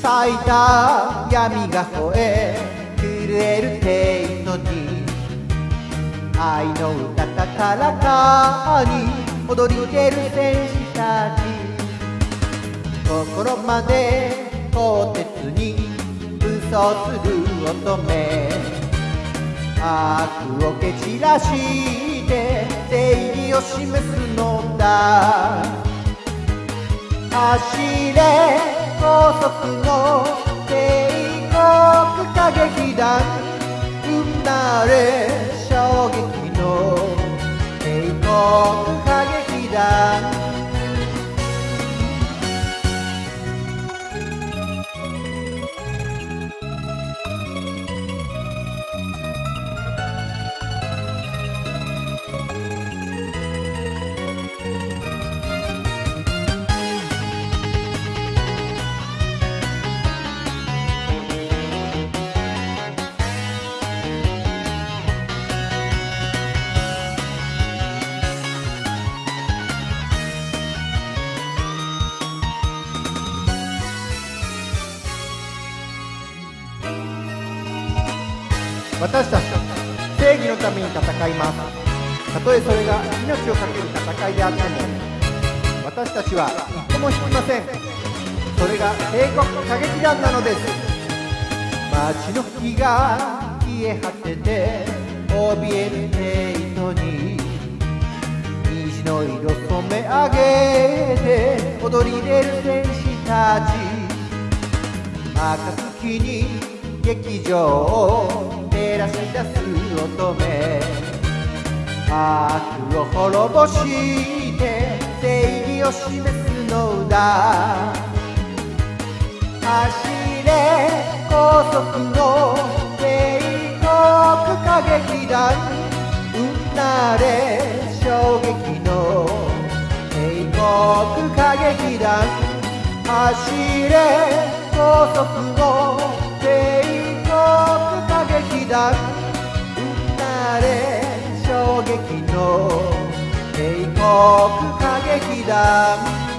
咲いた闇が吠え震えるテイトに愛の歌高らかに踊り出る戦士たち心まで鋼鉄に武装する乙女悪を蹴散らして正義を示すのだ走れ高速の帝国歌劇団生まれ衝撃の帝国歌劇団私たち正義のために戦います。たとえそれが命を懸ける戦いであっても私たちは一歩も引きません。それが帝国歌劇団なのです。街の火が消え果てて怯えるテイトに虹の色染め上げて踊り出る戦士たち暁に劇場を照らし出す乙女悪を滅ぼして正義を示すのだ走れ高速の帝国歌劇団生まれ衝撃の帝国歌劇団走れ高速の帝国歌劇団生まれ衝撃の帝国歌劇団